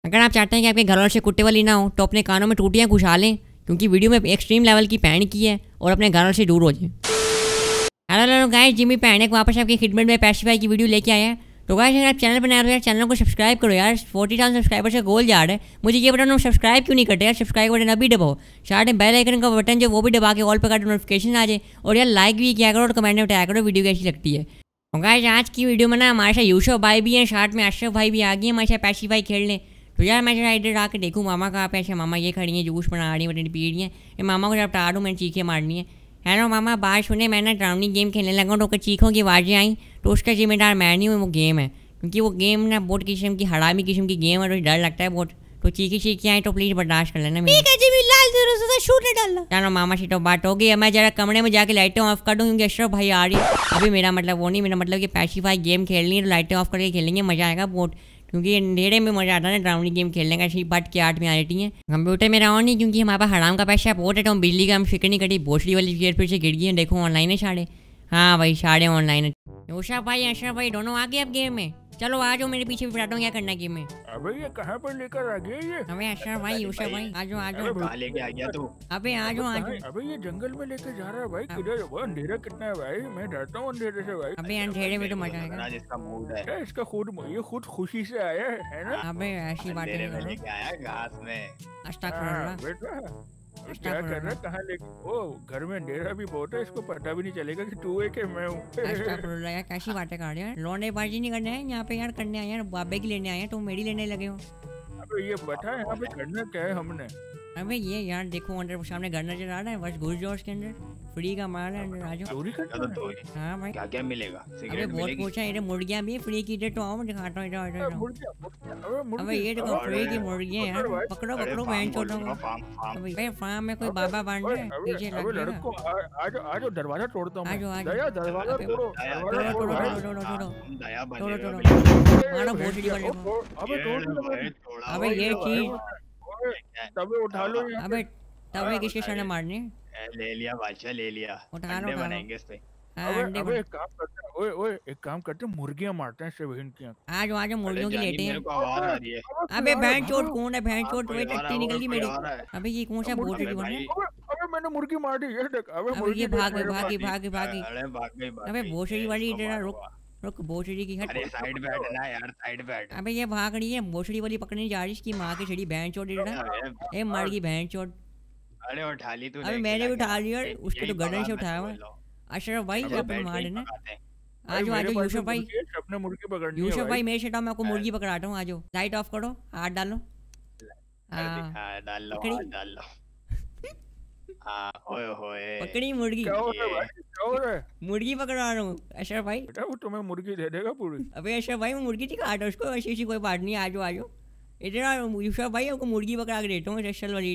अगर आप चाहते हैं कि आपके घर वालों से कुत्ते वाली ना हो तो अपने कानों में टूटियाँ घुसा लें, क्योंकि वीडियो में एक्सट्रीम लेवल की पैन की है और अपने घर वालों से दूर हो जाए। हेलो गाइस, जिमी पैनिक वापस आपकी खिदमत में पैसिफाई की वीडियो लेके आया है। तो गाइस अगर आप चैनल पर नए हो यार चैनल को सब्सक्राइब करो यार। 40,000 सब्सक्राइबर से गोल जा रहा है। मुझे ये बटन सब्सक्राइब क्यों नहीं करते यार? सब्सक्राइब बटन अभी दबाओ, साथ में बेल आइकन का बटन जो वो भी दबा के ऑल पर का नोटिफिकेशन आ जाए, और यार लाइक भी किया करो और कमेंट में बताया करो वीडियो कैसी लगती है। तो गाइस आज की वीडियो में ना हमारे साथ यूसुफ भाई भी हैं, साथ में अशरफ भाई भी आ गए हमारे साथ पैसिफाई खेलने। तो यार मैं जरा इधर आके देखूँ मामा कहाँ पे। ऐसे मामा ये खड़ी हैं, जूस बना रही है, बटन पी रही है। मामा को जब टाड़ू मैंने चीखें मारनी है। हेलो मामा, बात सुने, मैं ना ड्राउनी गेम खेलने लगा हूँ तो चीखों की आवाज़ें आई, तो उसका जिम्मेदार मैं नहीं हूँ, वो गेम है। क्योंकि वो गेम ना बहुत किस्म की हरामी किस्म की गेम है, तो डर लगता है बहुत। तो चीखी आए तो प्लीज़ बर्दाश्त कर लेना। ठीक है जी, लाल शूट डालना। चलो मामा से तो बात हो गई। मैं जरा कमरे में जाके लाइटें ऑफ कर दूँ, क्योंकि अशरफ भाई आ रही है। अभी मेरा मतलब वो नहीं, मेरा मतलब कि पैसिफाई गेम खेलनी है तो लाइटें ऑफ करके खेलेंगे, मज़ा आएगा बहुत। क्योंकि अंधेरे में मज़ा आता है ना ड्राउनी गेम खेलने का। ऐसी बात की 8 में आ जाती है। कंप्यूटर मेरा ऑन नहीं, क्योंकि हमारे पास हराम का पैसा बहुत है। तो हम बिजली का हम फिक्र नहीं करी। भोसड़ी वाली चेयर फिर से गिर गई है, देखो ऑनलाइन है साढ़े। हाँ भाई साढ़े ऑनलाइन है। यूसुफ भाई अशरफ भाई दोनों आ गए अब गेम में। चलो आ जाओ, मेरे पीछे भी बताता हूँ क्या करना है गेम में। अबे ये कहाँ पर लेकर आ गया ये? अबे अशरफ भाई यूसुफ भाई आ जाओ। कहाँ लेके आ गया तू? अबे आ जाओ। अबे ये जंगल में लेकर जा रहा है भाई। किधर वो अंधेरा कितना है भाई? मैं डरता हूँ अंधेरे से भाई। अबे अंधेरे में तो मजा आएगा। इसका मूड है, इसका खुद खुशी से आया है ना? अबे ऐसी बात अंधेरे में लेके आया घास में। अस्तगफुरुल्लाह। बेटा क्या कर रहा है? कहाँ लेके? ओ घर में अंधेरा भी बहुत है, इसको पता भी नहीं चलेगा कि तू है कि मैं हूँ। अस्तगफुरुल्लाह यार, कैसी बातें कर रहे हैं? लौंडेबाजी नहीं करना है यहाँ पे यार, करने आए हैं बाबे की लेने आए हैं, तुम मेरी लेने लगे हो। अबे ये बता यहाँ पे करना क्या है हमने? अबे ये यार देखो अंदर सामने घर नजर आ रहा है, बस घुस जाओ उसके अंदर। फ्री का माल है, अंदर आ जाओ। चोरी करना है? हाँ भाई क्या क्या मिलेगा? अबे सिगरेट बहुत मिलेगी? कुछ है इधर। मुर्गियाँ भी फ्री की, इधर तो आओ मैं दिखाता हूँ। इधर अबे ये देखो फ्री की मुर्गियाँ यार, पकड़ो बहन छोड़ो। अबे फार्म में कोई बाबा बांध रहा है, पीछे लग जाएगा। आज दरवाजा तोड़ता हूँ। आ जाओ दरवाजा तोड़ो। मारो भोसड़ी वाले को। अबे ये चीज तबे उठा लो। अबे तबे किसके सामने मारने? ले लिया बादशाह, ले लिया। अंडे बनाएंगे इस पे। अबे एक काम करते हैं, ओए एक काम करते हैं, मुर्गियां मारते हैं सिर्फ इनकी। आ जाओ मुर्गियों की लेटे हैं। मेरे को आवाज आ रही है। अबे बहन चोट कौन है? बहन चोट तुम्हें टट्टी निकल गई मेरी। अबे ये कौन सा भोसड़ी बन है? अबे मैंने मुर्गी मार दी, ये देख। अबे ये भागी। अरे भाग गई। अबे भोसड़ी वाली इधर रुक भोसड़ी की हट। अरे साइड पे हटना यार, साइड पे हट। अबे ये भाग रही है, भोसड़ी वाली पकड़ने जा रही है। इसकी माँ की छड़ी बहन चोट इधर। ए मर गई बहन चोट। अरे उठा ली तूने? अबे मैंने भी उठा लिया, उसको तो गर्दन से उठाया हुआ। अशरफ भाई अपन मार देना। आ जाओ यूसुफ भाई। अपने मुर्गी पकड़नी है यूसुफ भाई मेरे से मैं आपको मुर्गी पकड़ाता हूँ। आ जाओ, लाइट ऑफ करो, हाथ डालो। डाल लो। ओए होए पकड़ी मुर्गी। क्या हो रहा है? मुर्गी पकड़ा रहा हूँ अशरफ भाई। बेटा वो तुम्हें मुर्गी दे देगा पूरी। अबे अशरफ भाई मैं मुर्गी नहीं खाता उसको, ऐसी कोई बात नहीं। आ जाओ इधर यूसुफ भाई, आपको मुर्गी पकड़ा के देता हूँ स्पेशल वाली।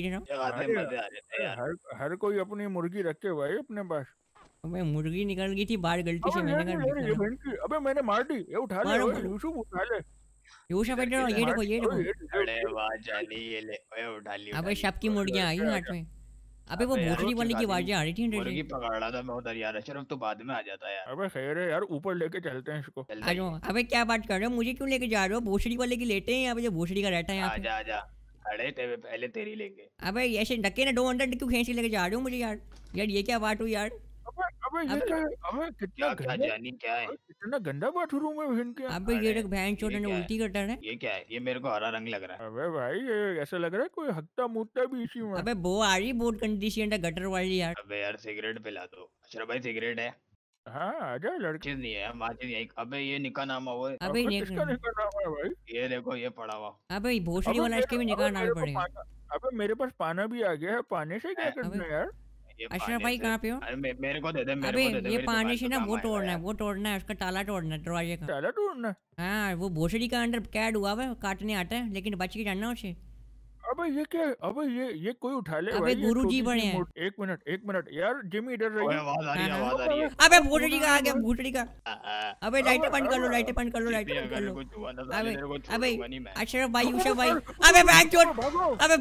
हर कोई अपनी मुर्गी रखे भाई अपने पास। अबे मुर्गी निकल गई थी बाहर गलती से, मैंने कर। अबे मैंने मार दी, ये उठा ले यूसुफ, उठा ले। यूसुफ इधर ये देखो। अरे वाह जानी, ये ले। ओए उठा ली। अबे सबकी मुर्गियां आई हाथ में। अबे वो भोसड़ी वाली की आवाजें आ रही थी। मुर्गी पकड़ रहा था मैं उधर यार। अशरफ तो बाद में आ जाता है यार। अबे खैर है यार, ऊपर लेके चलते हैं इसको। आ जाओ। अबे क्या बात कर रहे हो? मुझे क्यों लेके जा रहे हो? भोसड़ी वाले की लेटे हैं यहाँ पे, जो भोसड़ी का रहता है यहाँ पे। आजा। अरे तेरे पहले तेरी लेंगे। अबे ऐसे धक्के ना 200 क्यों खींच के लेके जा रहे हो मुझे यार? ये क्या बात हुई यार? अबे ये क्या है? अबे कितना जानी क्या है? कितना गंदा बाथरूम है बहन के। अबे ये देख बहन चोद ने उल्टी करता है। ये क्या है? ये मेरे को हरा रंग लग रहा है। अबे भाई ये ऐसा लग रहा है कोई हकता मुत्ता भी इसी में। अबे वो आ रही बहुत कंडीशन है गटर वाली यार। अबे यार सिगरेट पिला दो। अशरफ भाई सिगरेट है? हाँ आजा लड़की। नहीं है माचिस यही। अबे ये निकाह नामा हुआ है। अबे किसका निकाह नामा है भाई? ये देखो ये पड़ा हुआ। अबे भोसड़ी वाला इसके भी निकाह नाम पड़ेगा। अबे मेरे पास पाना भी आ गया है, पाने से क्या करना है यार? अशरफ भाई कहाँ पे हो? अरे मेरे को दे दे। अबे ये पानी से ना वो तोड़ना है उसका ताला तोड़ना है, दरवाजे का ताला तोड़ना। हाँ वो भोसड़ी का अंदर कैद हुआ है, काटने आता है, लेकिन बच के जाना उसे। अबे ये क्या? अबे ये कोई उठा ले। अबे गुरुजी बने हैं। एक मिनट यार, जिमी इधर रहिए। आवाज आ रही है। अबे भोसड़ी का आ गया, भोसड़ी का। अबे लाइटें बंद कर लो। अबे अशरफ भाई, यूसुफ भाई। अबे बैकचोद। अबे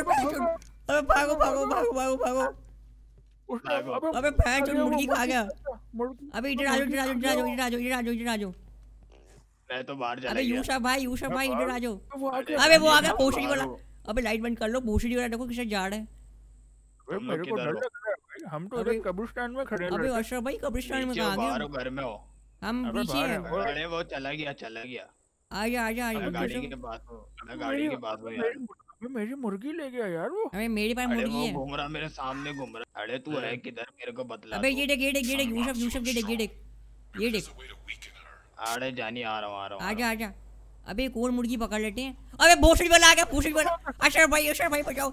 भागो। अबे बैकचोद मुर्गी खा गया। अबे इधर आ जाओ। मैं तो बाहर चला अबे गया। यूसुफ भाई इधर आ जाओ। वो आ गया। अबे वो आ गया बाहर भोसड़ी वाला। हो। अबे लाइट बंद कर लो, भोसड़ी वाला देखो किसे जा रहा है। अबे तुम लोग मेरे को किधर डर हो? लग रहा है भाई, हम तो अबे इधर कब्रिस्तान में खड़े अबे लड़के। अशरफ भाई कब्रिस्तान में नीचे हो, कहाँ बाहर गए हो, घर में हो? हम अबे पीछे बाहर हैं। है। ओए, अरे वो चला गया, चला गया। आजा आजा अबे आजा गाड़ी यूसुफ। के पास हो, अबे अबे गाड़ी मेरी के पास हो अबे यार। अबे मेरी मुर्गी ले गया यार वो। अबे मेरे पास अरे मुर्गी वो है। घूम रहा मेरे सामने घूम रहा। अरे तू है किधर, मेरे को बतला अबे तू। ये देख यूसुफ यूसुफ ये देख ये देख। अरे जानी आ रहा हूँ, आ रहा हूँ, आ आजा आजा। अबे एक और मुर्गी पकड़ लेते हैं। अबे भोसड़ी वाला आ गया, भोसड़ी वाला। अशरफ भाई बचाओ।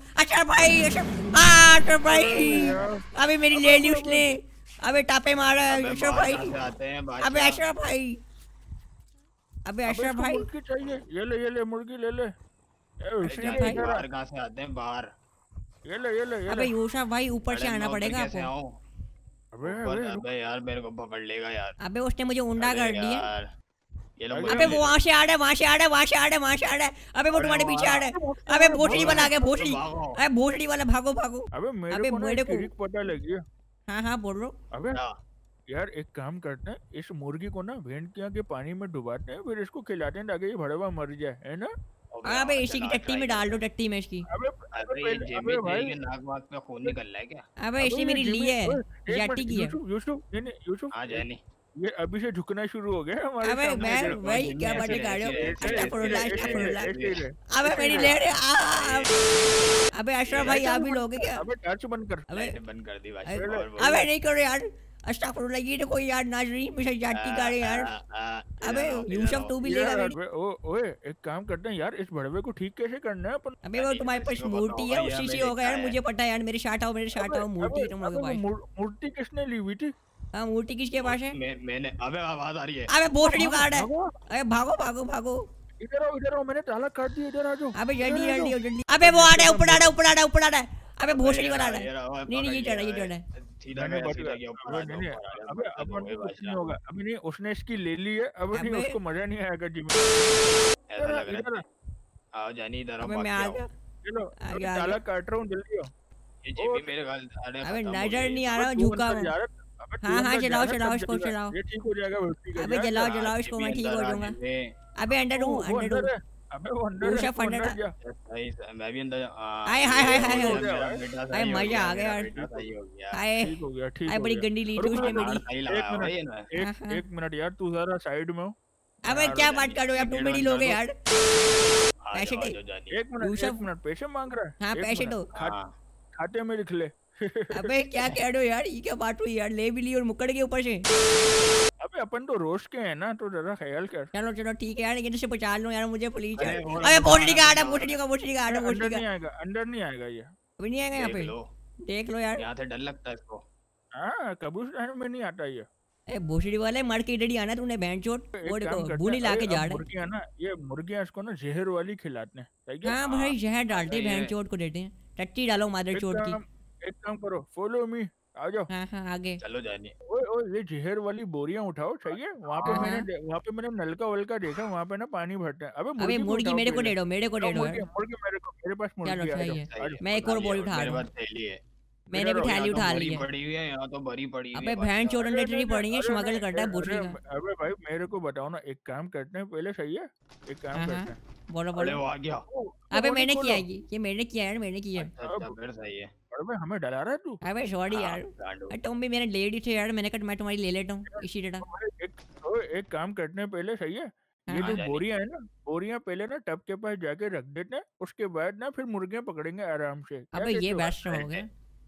अशरफ भाई। अबे मेरी ले ली उसने। अबे टापे मारा रहा है हूँ। अशरफ अबे भाई। बाहर से आते हैं अबे बादशाह। अशरफ भाई। अबे अबे अशरफ इसको भाई। मुर्गी चाहिए, ये ले मुर्गी ले ले। अरे इसीलिए जानी, इधर आ। बाहर कहाँ से आते हैं बाहर? ये अबे ले। यूसुफ भाई ऊपर से अरे आना मैं उधर पड़ेगा कैसे आपको। आऊं? अबे ऊपर, अबे रुक। अबे यार मेरे को पकड़ लेगा यार। अबे उसने मुझे उंडा अरे कर दिया। यार, ये लो अबे मुर्गी अबे ले वो लो। वहां से आ रहा है। अबे वो अरे तुम्हारे वो पीछे आ आ रहा रहा है। अबे भोसड़ी वाला आ गया, भोसड़ी। भागो। अबे भोसड़ी वाला भागो। अबे अबे मेरे को ना मेरे एक को- ट्रिक पता लगी है। हाँ बोल लो। अबे क्या? यार एक काम करते हैं, इस मुर्गी को ना भेड़किया के पानी में डुबाते हैं, फिर इसको खिलाते हैं ताकि ये भड़वा मर जाए, है ना? अबे इसी की चलो, टट्टी में try डाल दो, करते हैं। टट्टी में इसकी। अबे अबे ये पहले- जेबी अबे भाई के नाक वाक में खून निकल रहा है क्या? अबे इसने ये मेरी ली जिमी- है, ओए, एक जाटी मिनट, की है। यूसुफ नहीं यूसुफ, हाँ जानी। ये अभी से झुकना शुरू हो गया है हमारे अबे सामने, मैं देखो। भाई जिमी क्या ऐसे बातें रहे, कर रहे हो। ऐसे रहे, अस्तगफुरुल्लाह, ऐसे रहे, अस्तगफुरुल्लाह। ऐसे ही रहे। अबे मेरी ले रहे अबे अशरफ भाई आप भी लोगे क्या? अबे टच बंद कर। अबे लाइटें बंद कर दी भाई। अबे- और बोलो। अबे नहीं करो यार। अस्तगफुरुल्लाह, ये देखो यार नाजरीन मुझे जाती कर रहे यार। अबे यूसुफ तू भी लेगा यार, मेरी। अबे, ओए एक काम करते हैं यार, इस भड़वे को ठीक कैसे करना है अपन? अबे वो तुम्हारे पास किसी को मूर्ति बताओ है, भाई, उसी से हमें होगा यार, देखा है। मुझे पता है यार। मेरे साथ आओ मूर्ति है तुम लोगों के पास। मूर्ति किसने ली हुई थी? हाँ मूर्ति किसके पास है? मैंने, अबे आवाज आ रही है। अबे भोसड़ी काट है। भागो, अबे भागो। इधर आओ, मैंने ताला काट दिया, इधर आ जाओ। अबे जल्दी इधर आ जाओ। जल्दी। अबे वो आ रहा है, ऊपर आ रहा है। अबे भोसड़ी वाला आ रहा है। नहीं ये चढ़ा है। सीधा मैंने गया, बच सीधा गया। गया, ऊपर अबे आ जाओ, नहीं, ऊपर आ जाओ, अबे बरकत अपन हो को गई कुछ नहीं बादशाह। होगा। अभी नहीं, उसने इसकी ले ली है, अब नहीं अबे- उसको मजा नहीं आएगा जी में। ऐसा लग इधर रहा है। आओ जानी, इधर आओ, अबे भाग मैं के आ आओ। गया। चलो आ अभी गया, आ ताला गया। काट रहा हूँ, जल्दी आओ। ये जेबी मेरे गाल, अरे अबे खत्म हो नजर गई। नहीं आ रहा, अबे तू झुका अंदर हूँ। जा रहा है। अबे तू हाँ, अंदर जा चलाओ, रहा है, चलाओ, सब इसको जल रहा है। चलाओ। ये ठीक हो जाएगा, ठीक है, अबे जा, जलाओ जा। जलाओ इसको, मैं ठीक हो अंदर आ जाऊंगा। जिम्मे। अबे अंदर हूँ, वो अंदर अंदर हूँ। है। अबे वो अंदर है, यूसुफ तू अंदर अंदर था। जा। सही से, मैं भी अंदर। हाय, हाय, हाय, हाय, मेरा हाय। बेटा हाय, सही हो मजा गया, आ गया मेरा यार। बेटा सही हो गया। हाय ठीक हो गया, ठीक हाय, हो बड़ी गया। गंदी ली थी रुक, उसने रुक, मेरी। हार सही लगा एक भाई मिनट, ना। हाँ। एक मिनट यार, तू जरा साइड में हो। अबे यार, क्या जानी, बात कर रहे हो यार, तुम मेरी अंदर लोगे दो। यार। आ पैसे जाओ, दे। आ जाओ जानी। एक यूसुफ। मिनट पैसे मांग रहा है। हाँ, एक पैसे मिनट, दो। हाँ, खाते में लिख ले। अबे क्या कह रहे हो यार, ये क्या बात हुई यार, ले भी ली और मुक्कड़ के ऊपर से। अबे अपन तो रोज के हैं ना, तो जरा ख्याल कर। चलो ठीक है यार, ये से बचा लो यार मुझे प्लीज यार। अरे, और अबे बता भोसड़ी का रहा आटा, था। भोसड़ी का आटा, अंदर भोसड़ी नहीं का। आएगा, अंदर नहीं आएगा ये। अभी नहीं आएगा यहाँ देख पे। लो, देख लो यार। यहाँ से डर लगता है इसको। हाँ, कब्रिस्तान में नहीं आता ये। ए भोसड़ी वाले मर के इधर ही आना तूने, बहन चोट। एक वो काम देखो करते बुनी हैं, ला के अरे जा अब रहे। मुर्गियां ना, ये मुर्गियां इसको ना जहर वाली खिलाते हैं, ठीक है? हाँ भाई जहर डालते अबे बहन ये- चोट को देते हैं। टट्टी डालो मादर चोट की। एक काम करो, फॉलो मी, आ जाओ। हाँ आगे। चलो जानी। ओए ये जहर वाली बोरियां उठाओ, चाहिए? वहाँ पे हाँ, वहाँ पे मैंने नलका वलका देखा, वहाँ पे ना पानी भरते हैं। अबे अबे मुर्गी उठाओ मेरे को पहले। दे दो, मेरे को दे दो मुर्गी यार। मुर्गी मेरे पास चलो, मुर्गी है, आ सही जाओ, है। आ जाओ। मैं एक और बोरी उठा मेरे रहा हूँ। पास थैली है। मैंने भी इधर आओ, थैली यहाँ तो उठा बोरी ली है। पड़ी हुई है, यहाँ तो बरी पड़ी हुई अबे है बहन बादशाह। चोट अरे अंदर नहीं नहीं, पड़ी है, अरे स्मगल नहीं, करता है अरे भोसड़ी का। अबे भाई मेरे को बताओ ना, एक काम करते हैं पहले, सही है? एक काम हाँ, करते हैं। बोलो अरे बोलो। वो आ गया। अबे बोरी मैंने खोलो। किया ये मैंने किया यार, मैंने किया। अच्छा फिर सही है। अबे हमें डरा रहा है तू? अबे सॉरी हाँ, यार। गांडू। अरे तुम भी मेरे लेडी थे यार, मैंने कहा मैं तुम्हारी ले लेता हूँ इसी तरह। एक काम करते हैं पहले, सही है? ये हाँ, जो जानी। बोरियां है ना, बोरियां पहले ना टब के पास जाके रख देते हैं, उसके बाद ना फिर मुर्गियां पकड़ेंगे आराम से। क्या अबे कहते ये हो? बेस्ट हो गया।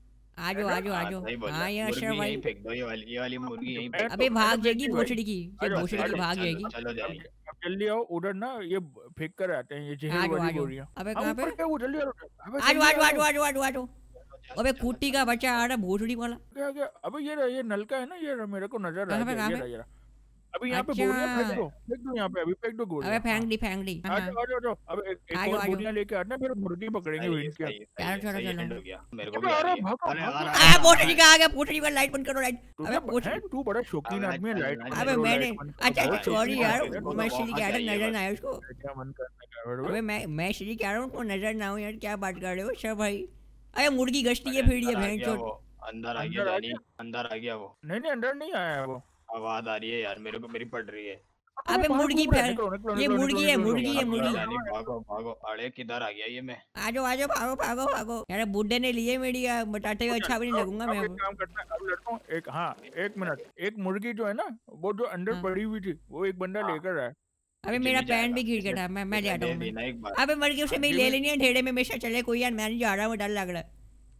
आ जाओ आ जाओ आ हाँ, जाओ। सही बोला। हाँ यार मुर्गी अशरफ भाई। यहीं फेंक दो, ये वाली मुर्गी यहीं मैं फेंक तो- अबे दो। भाग तो जाएगी भाई। भोसड़ी की, ये चलो, भोसड़ी की चलो, भाग चलो, जाएगी। चलो जानी। अब जल्दी आओ, उधर ना ये फेंक कर आते हैं, ये आ जहर जाओ आ वाली जाओ। बोरियां। अबे हम कहाँ पे? ऊपर क्या, वो जल्दी आओ। अबे आ जाओ आ जल्दी जाओ आ आओ। जाओ आ जाओ आ जाओ। अबे कुट्टी का बच्चा आ रहा है भोसड़ी वाला। क्या क्या? अबे ये रहा, ये नलका है ना, ये रहा, मेरे को नजर आ कहाँ पे, गया, कहाँ ये पे? रहा, ये रहा। अभी यहाँ पे अच्छा। बोरियां फेंक दो यहाँ पे, अभी फेंक दो अबे गोलियां। फेंक दी आ हाँ। जाओ, आ जाओ, आ जाओ। अब एक आ जाओ, और आ जाओ। बोरियां लेके आते हैं, फिर मुर्गी पकड़ेंगे सही है, भीड़ के। सही है, चलो, सही है, चलो, सही है, चलो। end हो गया। मेरे को अबे भी आ आ रहा, रही है। भागो, अरे, भागो। आ रहा आ है, भोसड़ी का आ गया, भोसड़ी का लाइट बंद करो लाइट। अबे भोसड़ी। तू बड़ा शौकीन अबे, आदमी है, लाइट अबे, बंद अबे करो, मैंने लाइट बंद करो, अच्छा बहुत सॉरी शौकीन यार, आदमी है, मैं तो श्री वहाँ कह रहा चाहिए नजर बस। ना आए उसको। क्या मन करने का है, अबे मैं श्री कह रहा हूँ, नजर ना हो यार, क्या बात कर रहे हो सर भाई। अरे मुर्गी गश्ती है अरे, फिर ये अंदर आ बहन गया चोट। वो, अंदर आ गया अंदर आ जानी, अंदर आ गया वो। नहीं अंदर नहीं आया वो। आवाज आ रही है यार, मेरे को मेरी पड़ रही है। अबे मुर्गी ये मुर्गी है मुर्गी है मुर्गी। भागो भागो, अरे किधर आ गया ये मैं? आजो आजो भागो भागो भागो यार, बुड्ढे ने लिए मेरी बटाटे अच्छा भी नहीं लगूंगा मैं। काम करता है अब लड़कों, एक हाँ एक मिनट, एक मुर्गी जो है ना वो जो अंदर पड़ी हुई थी वो एक बंदा लेकर आया। अबे मेरा पैन भी गिर गया था, मैं ले आता हूँ। अबे मुर्गी उसे मेरी ले लेनी है, ढेड़े में हमेशा चले कोई यार, मैं नहीं जा रहा हूँ, डर लग रहा है।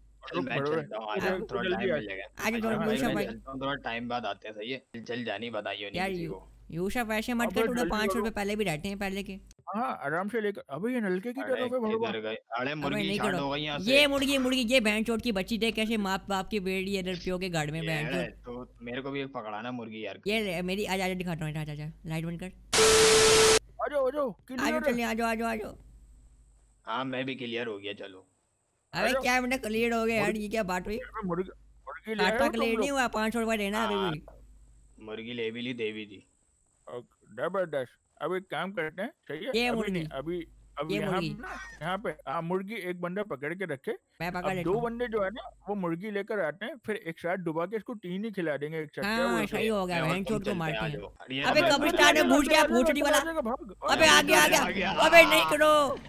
थोड़ा टाइम बाद आते हैं, सही है? चल जानी बताइए यार यूसुफ ऐसे मत कर, थोड़ा 500 रुपए पहले भी रहते हैं पहले के। हाँ आराम से लेकर। अबे ये नलके की तरफ है भगवान। अरे मुर्गी छाड़ हो गई यहाँ से। ये मुर्गी ये बहनचोद की बच्ची देख कैसे माँ बाप की बेड़ी इधर पियो के गाड़ में बहनचोद। तो मेरे को भी एक पकड़ाना मुर्गी यार। ये मेरी आज दिखाता हूँ, आजा लाइट बंद कर। आजो चलिए आजो। हाँ मैं भी क्लियर हो गया, चलो। अरे क्या मैंने क्लियर हो गया यार, ये क्या बात हुई? मुर्गी क्लियर नहीं हुआ, 500 रुपए देना अभी भी। मुर्गी ले भी ली, दे भी दी। जबरदस्त। अब एक काम करते हैं, सही है? ये अभी मुर्गी नहीं, अभी यहाँ पे मुर्गी एक बंदा पकड़ के रखे। मैं पकड़ लेता दो हूँ। बंदे जो है ना वो मुर्गी लेकर आते हैं, फिर एक साथ डुबा के इसको 3 ही खिला देंगे एक साथ। हाँ सही हो गया, बहनचोद को मारते हैं। अबे अबे कब्रिस्तान में भूत गया, भूतड़ी वाला। अबे आ गया। अबे नहीं करो।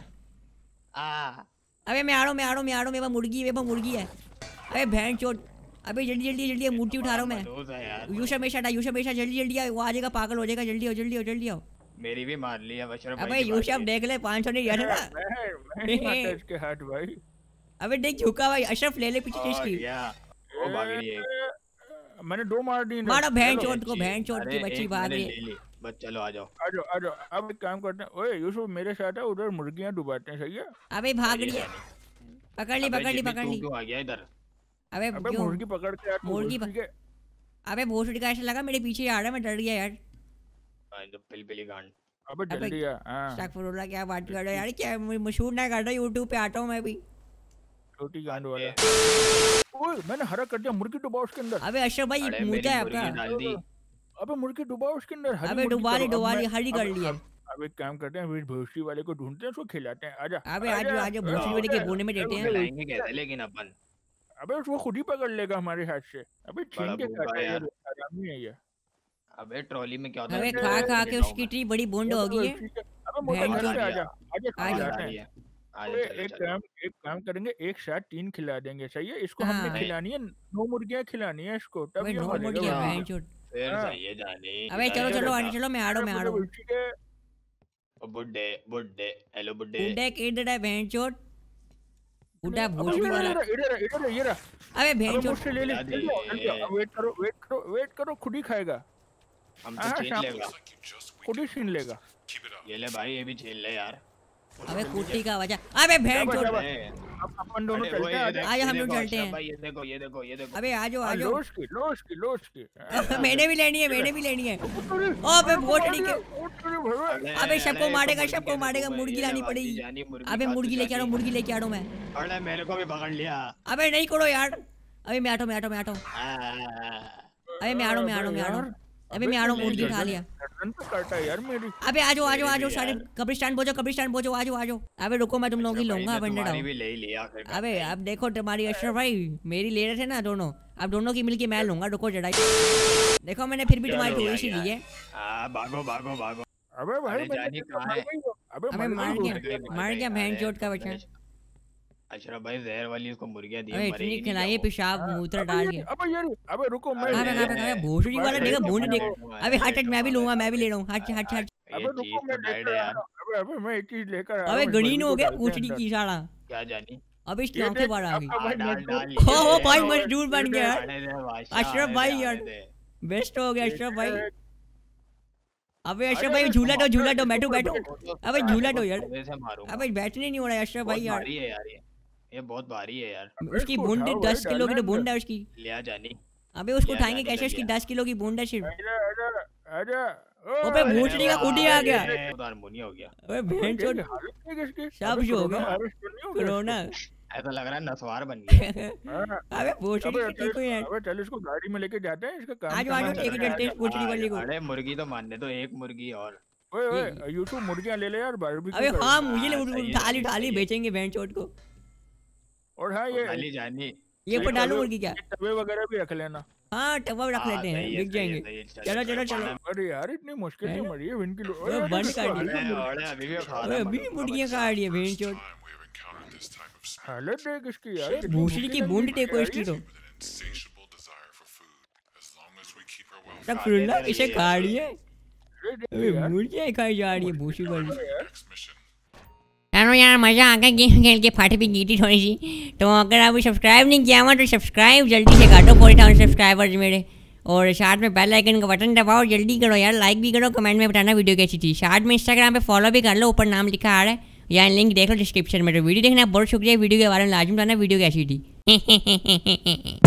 अबे मैं आ रहा हूँ, मेरा मुर्गी है। अबे बहनचोद, अबे जल्दी मूर्ति उठा रहा हूँ मैं। यूसुफ हमेशा जल्दी वो आ जाएगा, पागल हो जाएगा। जल्दी आओ। मेरी भी मार ली है अशरफ भाई। अबे यूसुफ देख ले, 500 नहीं दिया था ना। इसके हाथ भाई। अबे देख झुका भाई, अशरफ ले पीछे इसकी। वो भाग रही है। मैंने 2 मार दी। मारो बहनचोद को, बहनचोद की बच्ची भाग रही है। बस चलो आ जाओ। अब एक काम करते हैं, ओए यूसुफ मेरे साथ है, उधर मुर्गियां डुबाते हैं, सही है? अबे भाग रही है, पकड़ ली। क्यों आ गया इधर? अबे मुर्गी पकड़ के मुर्गी अबे भोसड़ी का ऐसा लगा मेरे पीछे आ रहा है, मैं डर गया यार। पिली गांड। अबे जल्दी आ। अस्तगफुरुल्लाह, क्या बात कर रहे हो यार, क्या मशहूर ना कर रहा, यूट्यूब पे आता हूँ मैं भी। छोटी गांड वाला। ओए मैंने हरा कर दिया, मुर्गी डुबाओ उसके अंदर। अबे अशरफ भाई मुर्गा है आपका। अबे मुर्गी डुबाओ उसके अंदर। अबे डुबा ली हरी कर ली है। अब एक काम करते हैं, भोसड़ी वाले को ढूंढते हैं, उसको खिलाते हैं। आजा। अबे आजा भोसड़ी वाले के बोने में देते हैं। खिलाएंगे कैसे लेकिन अपन? अबे वो खुद ही पकड़ लेगा हमारे हाथ से। अबे छीन के खाता है यार, आरामी है ये। अबे ट्रॉली में क्या होता है? अबे खा के उसकी इतनी बड़ी बूंद हो गई है। एक काम करेंगे, एक साथ 3 खिला देंगे, सही है? इसको हमने खिलानी है 9 मुर्गियां खिलानी है इसको, तब ये मरेगा। अबे चलो आने चलो, मैं आ रहा हूँ। बुड्ढे हेलो बुड्ढे किधर है बहनचोद? बुड्ढा भोसड़ी वाला इधर ये रहा। अबे बहनचोद ले वेट करो, खुद ही खाएगा। हम तो छीन लेगा, खुद ही छीन लेगा। ये ले भाई, ये भी छीन ले यार। अबे कुत्ती का वजह। अबे बहनचोद, अपन दोनों चलते हैं। आज हम लोग चलते हैं। ये देखो। अबे आजो लोश की। मैंने भी लेनी है। अबे भोसड़ी के। अबे सबको मारेगा, मुर्गी लानी पड़ेगी। अबे मुर्गी लेके आ रहा हूँ मैं। अरे मेरे को भी पकड़ लिया। अबे नहीं करो यार। अबे मैं आता हूँ। अबे मैं आ रहा हूँ। अबे मैं आ रहा हूँ, मुर्गी उठा लिया। करता है यार मेरी। अबे आजो सारे कब्रिस्तान पहुंचो। आजो। अबे रुको, मैं तुम लोगों की लूंगा। अबे अब देखो तुम्हारी अशरफ भाई, मेरी ले रहे थे ना दोनों, अब दोनों की मिलके मैं लूंगा। रुको जरा, देखो मैंने फिर भी तुम्हारी थोड़ी सी ली है। भागो। अबे भाई अबे मार गया बहनचोद का बच्चा। अशरफ भाई जहर वाली उसको मुर्गियां दी, इतनी खिलाइए, पेशाब मूत्र डाल के। अबे रुको, मैं भोसड़ी वाला देखा बूंद देख। अबे हट, मैं भी लूंगा, मैं भी ले रहा हूँ। हट। अबे रुको, मैं एक चीज लेकर आया। अबे गणीन हो गया भोसड़ी की साला। क्या जानी? अब इसकी आंखें बाहर आ गई। ओ भाई मजदूर बन गया अशरफ भाई यार, बेस्ट हो गया अशरफ भाई। अबे अशरफ भाई झूला दो, बैठो। अबे झूला दो यार। अबे बैठने नहीं हो रहा है अशरफ भाई यार। ये बहुत भारी है यार। उसकी बूंद 10 किलो की तो बूंद है उसकी। ले जानी। अबे उसको उठाएंगे कैसे? उसकी 10 किलो की बूंद है सिर्फ। आजा। अबे भोसड़ी का खुद ही आ गया। हारमोनिया हो गया। अबे बहनचोद सब जो हो गया कोरोना। ऐसा लग रहा है नसवार बन गया। अबे भोसड़ी की कोई है। अबे चल इसको गाड़ी में लेके जाते हैं, इसका काम। आजो लेके चलते हैं भोसड़ी वाली को। अरे मुर्गी तो मानने दो, एक मुर्गी और। ओए यूट्यूब मुर्गियां ले यार, बारबेक्यू। अबे हां मुझे ले थाली बेचेंगे बहनचोद को। और हाँ ये खाली जानी ये पर डालू मुर्गी क्या? तवे वगैरह भी रख लेना। हाँ टबा रख लेते हैं, बिक जाएंगे। चलो चलो चलो। अरे यार इतनी मुश्किल से मरी है इनकी बंद कर दिया। अभी भी मुर्गियाँ खा रही है भेड़चोद। हालत देख इसकी यार, भूसड़ी की बूंद टेको इसकी तो। सब फुल्ला इसे खा रही है, मुर्गियाँ खाई जा रही है भूसी वाली। चलो यार मज़ा आ गया गेम खेल के, फट भी गई थी थोड़ी सी। तो अगर आप सब्सक्राइब नहीं किया हुआ तो सब्सक्राइब जल्दी से काटो 40,000 सब्सक्राइबर्स मेरे, और साथ में बेल आइकन का बटन दबाओ, जल्दी करो यार, लाइक भी करो, कमेंट में बताना वीडियो कैसी थी। साथ में इंस्टाग्राम पे फॉलो भी कर लो, ऊपर नाम लिखा आ रहा है, यहाँ लिंक देख लो डिस्क्रिप्शन में। तो वीडियो देखना बहुत शुक्रिया, वीडियो के बारे में लाजमी बताना वीडियो कैसी थी।